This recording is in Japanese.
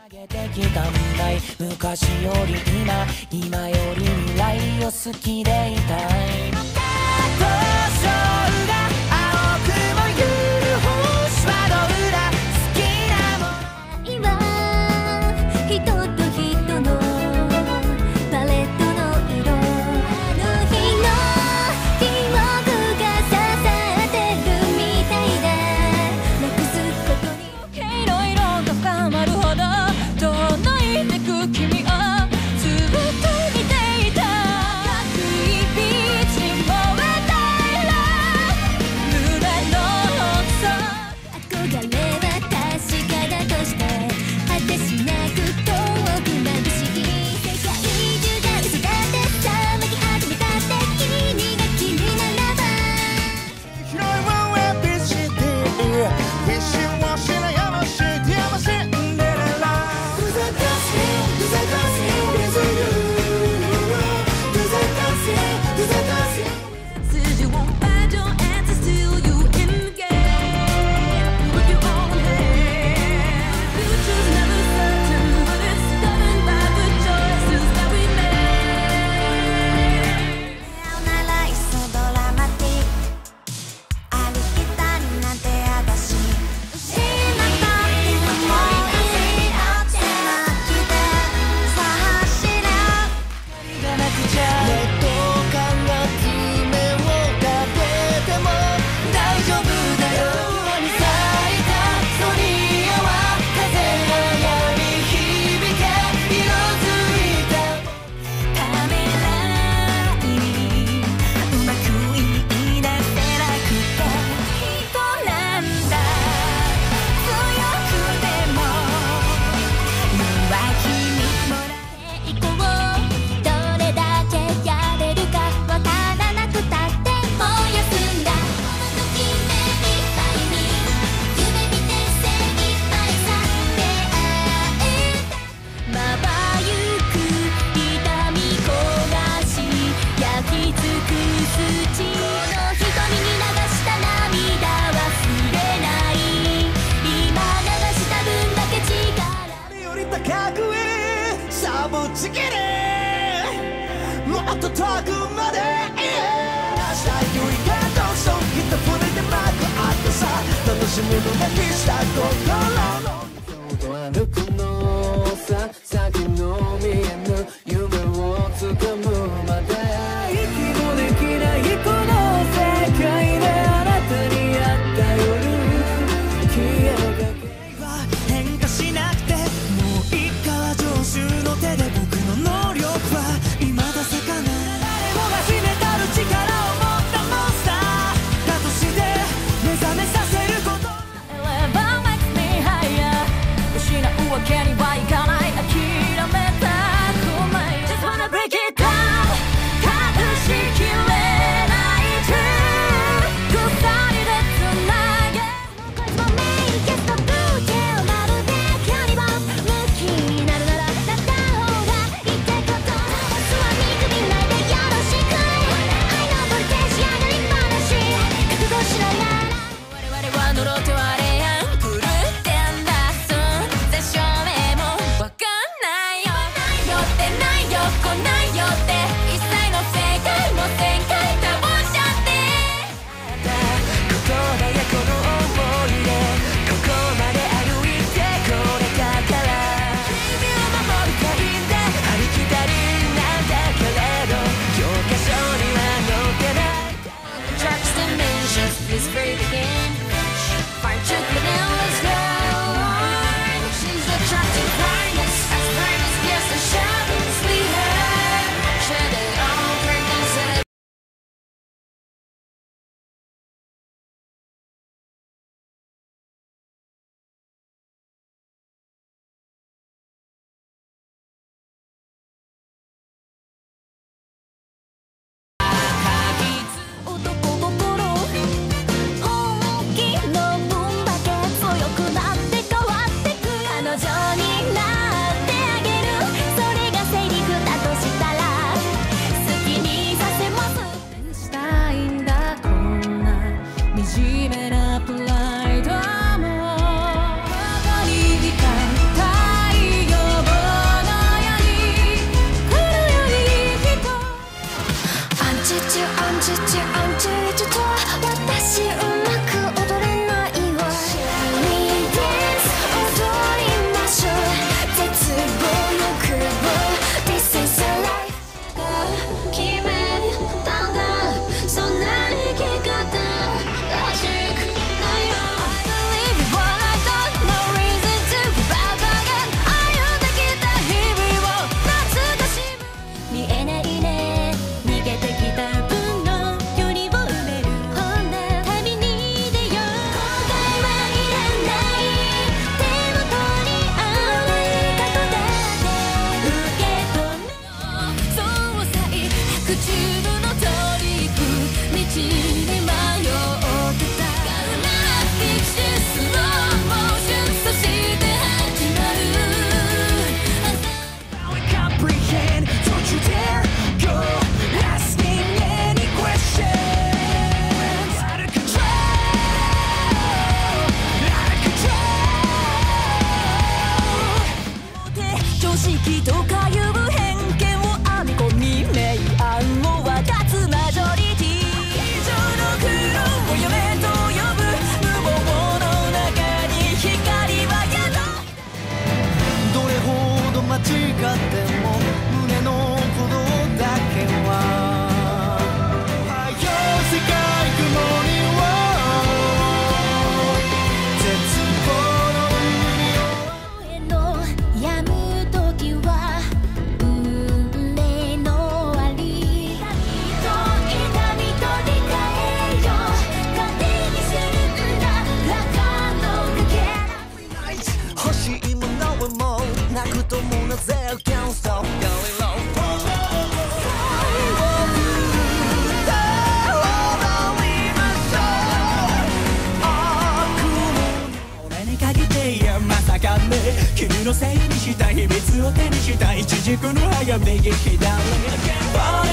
げてきたんだい昔より今より未来を好きでいたい当初が青くもゆる星はどうだ好きなもの人と人のパレットの色あの日の記憶が刺さってるみたいだなくすことにいろいろと深まるほど遠のいてく君をずっと見ていた赤いビーチに燃えたいら胸の奥底憧れは確かだとして果てしなく遠く眩しい世界中が嘘だって騒ぎ始めたって君が君ならば広いワンウェイビーチでフィッシュをしなやましいやましいんでらCause I got you, cause I got you with you Cause I got you, cause I got you Says you won't find your answers till you in the game with your own hand Future's never certain but it's governed by the choices that we make ならいっそドラマティックありきたりなんてあだし知らなかったもういいあってなきでさあ走れがなくちゃ劣等感が爪を立てても大丈夫だよに咲いたソニアは風がやみ響け色づいたためらいうまく言い出せなくて人なんだ強くても弱気にもらっていこうどれだけやれるかわからなくたってもう休んだこの時目いっぱいに夢見て精一杯さ出会えたまばゆく痛み焦がし焼き尽くす血の瞳に流した涙忘れない今流した分だけ力より高くへさぶち切れもっと遠くまで明日よりがどうぞきっと船で幕あってさ楽しむのだけした心の歩くのさ先の見えぬ夢をつかむまで息もできないこの世界であなたに会った夜消えかけは変化しなくてもう一回は常習の手で僕の能力は未だ咲かない誰もが秘めたる力を持ったモンスターだとして目覚めさせること Eleven makes me higher 失うわけに識とかいう偏見を編み込み明暗を分かつマジョリティ以上の苦労をやめと呼ぶ無謀の中に光は宿どれほど間違っても胸の鼓動だけは世界雲には絶望の声の止む時は運命の終わり痛みと理解よ糧にするんだ中の抜け欲しいものはもうなくともなぜ Can't stop going low まさかね君のせいにした秘密を手にした一軸の早右左